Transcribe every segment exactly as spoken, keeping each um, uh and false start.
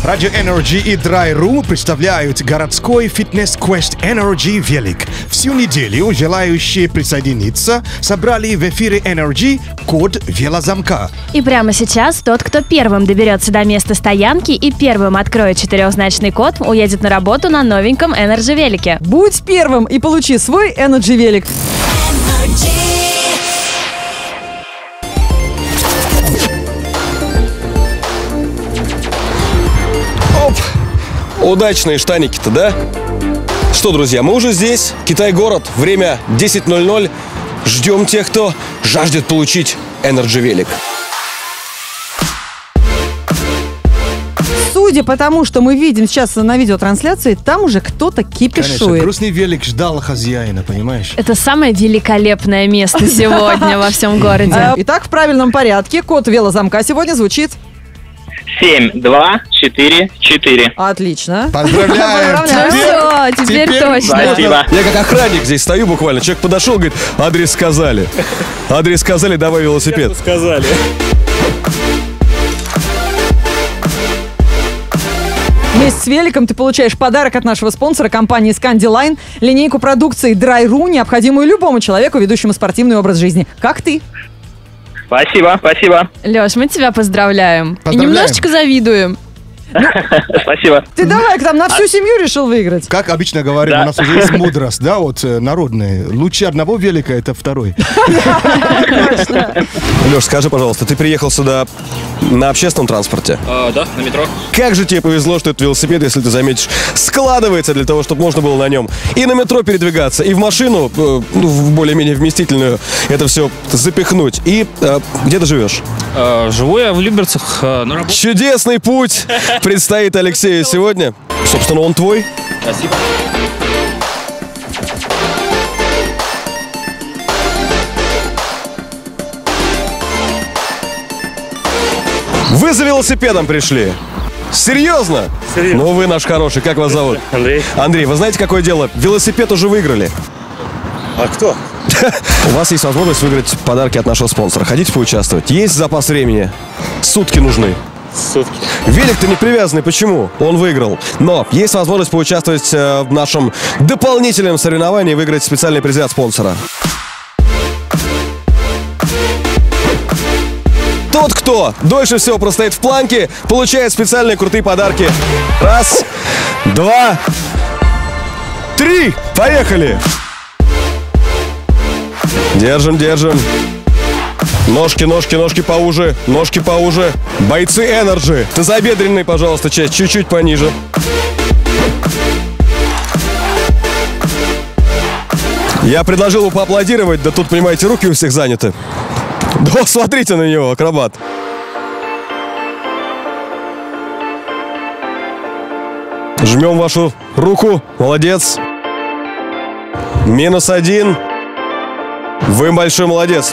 Radio Energy и Dry.ru представляют городской фитнес-квест Energy Велик. Всю неделю желающие присоединиться собрали в эфире Energy код велозамка. И прямо сейчас тот, кто первым доберется до места стоянки и первым откроет четырехзначный код, уедет на работу на новеньком Energy Велике. Будь первым и получи свой Energy Велик. Оп! Удачные штаники-то, да? Что, друзья, мы уже здесь. Китай-город. Время десять ноль ноль. Ждем тех, кто жаждет получить Energy Велик. Судя по тому, что мы видим сейчас на видеотрансляции, там уже кто-то кипишует. Конечно, грустный велик ждал хозяина, понимаешь? Это самое великолепное место сегодня во всем городе. Итак, в правильном порядке код велозамка сегодня звучит... семь, два, четыре, четыре. Отлично. Поздравляем! Ну все, теперь теперь точно. Спасибо. Я как охранник здесь стою буквально. Человек подошел, говорит, адрес сказали. Адрес сказали, давай велосипед. Сказали. Вместе с великом ты получаешь подарок от нашего спонсора компании Scandiline, линейку продукции Dry.ru, необходимую любому человеку, ведущему спортивный образ жизни. Как ты? Спасибо, спасибо. Леш, мы тебя поздравляем. Поздравляем. И немножечко завидуем. Спасибо. Ты давай, там на всю семью решил выиграть. Как обычно говорим, Да. у нас уже есть мудрость, да, вот э, народная. Лучше одного велика, это второй. Леш, скажи, пожалуйста, ты приехал сюда на общественном транспорте? А, да, на метро. Как же тебе повезло, что этот велосипед, если ты заметишь, складывается для того, чтобы можно было на нем и на метро передвигаться, и в машину, э, ну, в более-менее вместительную, это все запихнуть. И э, где ты живешь? А, живу я в Люберцах, а, на работе. Чудесный путь предстоит Алексею сегодня. Собственно, он твой. Спасибо. Вы за велосипедом пришли. Серьезно? Серьезно. Ну вы наш хороший. Как вас зовут? Андрей. Андрей, вы знаете, какое дело? Велосипед уже выиграли. А кто? У вас есть возможность выиграть подарки от нашего спонсора. Хотите поучаствовать? Есть запас времени? Сутки нужны. Сутки. Велик-то не привязанный. Почему? Он выиграл. Но есть возможность поучаствовать э, в нашем дополнительном соревновании и выиграть специальный приз от спонсора. Тот, кто дольше всего простоит в планке, получает специальные крутые подарки. Раз, два, три. Поехали! Держим, держим. Ножки, ножки, ножки поуже. Ножки поуже. Бойцы Energy. Тазобедренный, пожалуйста, часть чуть-чуть пониже. Я предложил бы поаплодировать, да тут, понимаете, руки у всех заняты. Да, смотрите на него, акробат. Жмем вашу руку. Молодец. Минус один. Вы большой молодец.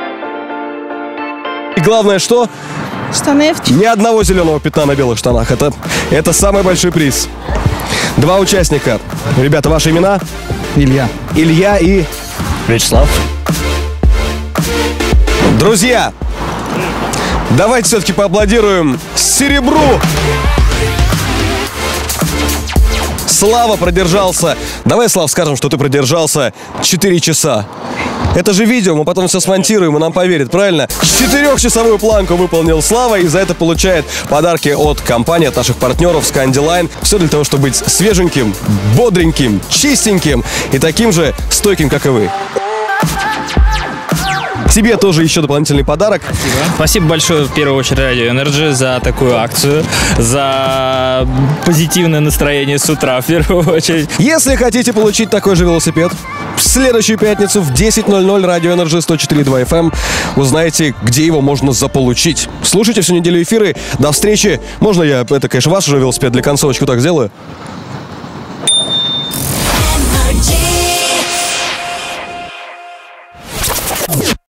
И главное, что? Штаны. Ни одного зеленого пятна на белых штанах. Это, это самый большой приз. Два участника. Ребята, ваши имена? Илья. Илья и... Вячеслав. Друзья, давайте все-таки поаплодируем Серебру. Слава продержался. Давай, Слав, скажем, что ты продержался четыре часа. Это же видео, мы потом все смонтируем, и нам поверят, правильно? Четырехчасовую планку выполнил Слава, и за это получает подарки от компании, от наших партнеров Scandiline. Все для того, чтобы быть свеженьким, бодреньким, чистеньким и таким же стойким, как и вы. Тебе тоже еще дополнительный подарок. Спасибо. Спасибо большое, в первую очередь, Radio Energy за такую акцию, за позитивное настроение с утра, в первую очередь. Если хотите получить такой же велосипед, в следующую пятницу в десять ноль ноль Radio Energy сто четыре и два эф эм узнаете, где его можно заполучить. Слушайте всю неделю эфиры. До встречи. Можно я, это, конечно, ваш уже велосипед для концовочку так сделаю?